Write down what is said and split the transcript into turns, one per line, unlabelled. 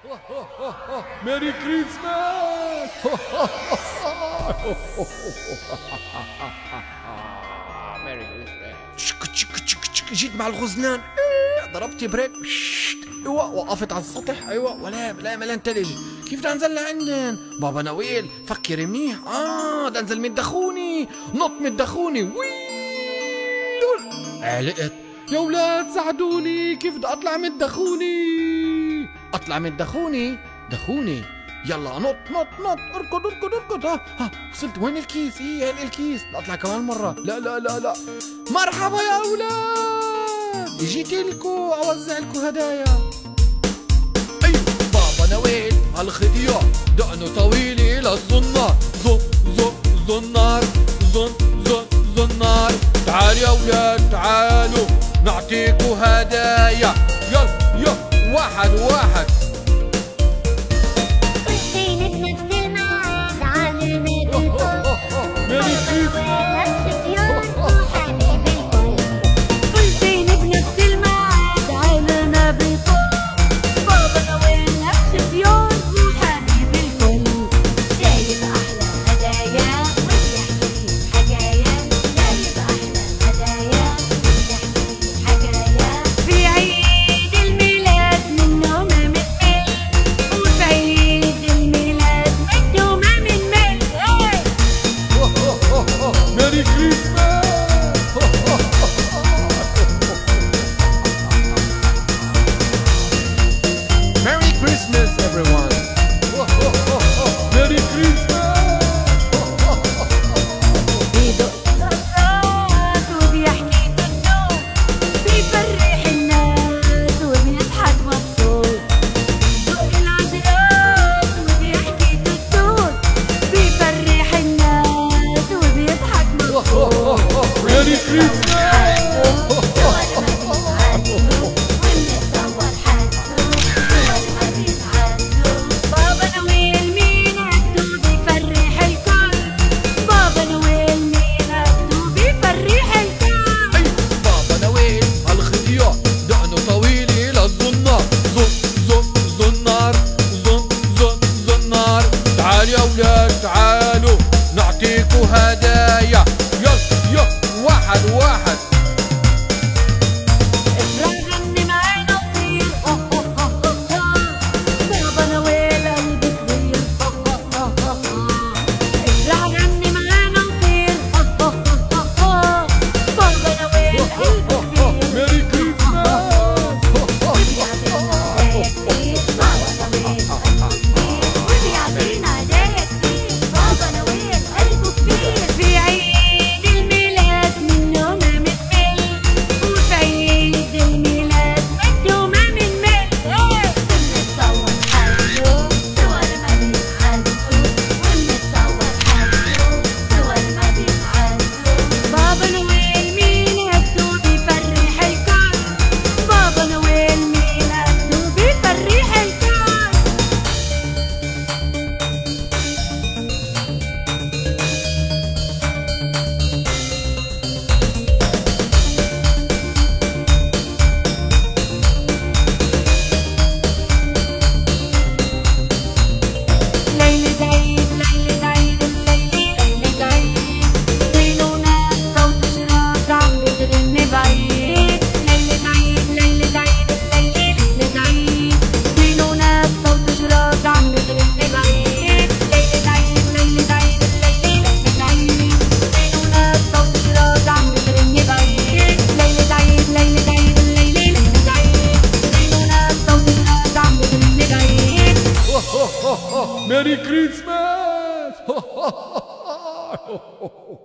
ميري كريسماس. ميري كريسماس. جيت مع الغزلان، ضربت بريك، ايوه وقفت على السطح، ايوه ولا ملان تلج. كيف بدي انزل لعندن؟ بابا نويل فكري منيح. بدي انزل من الدخوني، نط من الدخوني، علقت. يا ولاد ساعدوني، كيف بدي اطلع من الدخوني؟ اطلع من الدخوني؟ دخوني، يلا نط نط نط، اركض اركض اركض. ها وصلت. وين الكيس؟ هي الكيس. بدي اطلع كمان مرة. لا لا لا لا. مرحبا يا اولاد، جيت لكم اوزع لكم هدايا. ايوه بابا نويل هالخديع دقنه طويل الى الزنار. زنار زنار. تعالوا يا اولاد تعالوا نعطيكوا هدايا. يلا واحد واحد. تعالوا نعطيكوا هدايا. يلا واحد واحد.
افرح غني معانا وطير. بابا نويل قلبي كبير. افرح غني معانا وطير. بابا نويل قلبي كبير.
ميري كريسماس.
وبيعطينا هدايا كتير. بابا نويل قلبه كبير. في عيد الميلاد منه ما منمل، وفي عيد الميلاد منه ما بنمل. ونتصور حلو صور ما بيتعدوا، ونتصور حلو صور ما بيتعدوا. بابا نويل ميلاده بيفرح الكل. بابا نويل ميلاده بيفرح الكل. ليلة عيد ليلة عيد الليلة ليلة عيد. زينونا صوت شراط عم بترن بعيد. ليلة عيد ليلة عيد الليلة ليلة عيد. زينونا صوت شراط عم بترن بعيد. ليلة عيد ليلة عيد الليلة ليلة عيد. زينونا صوت شراط عم بترن بعيد. ليلة عيد ليلة عيد الليلة ليلة عيد. زينونا صوت شراط عم بترن بعيد.
ميري كريسماس.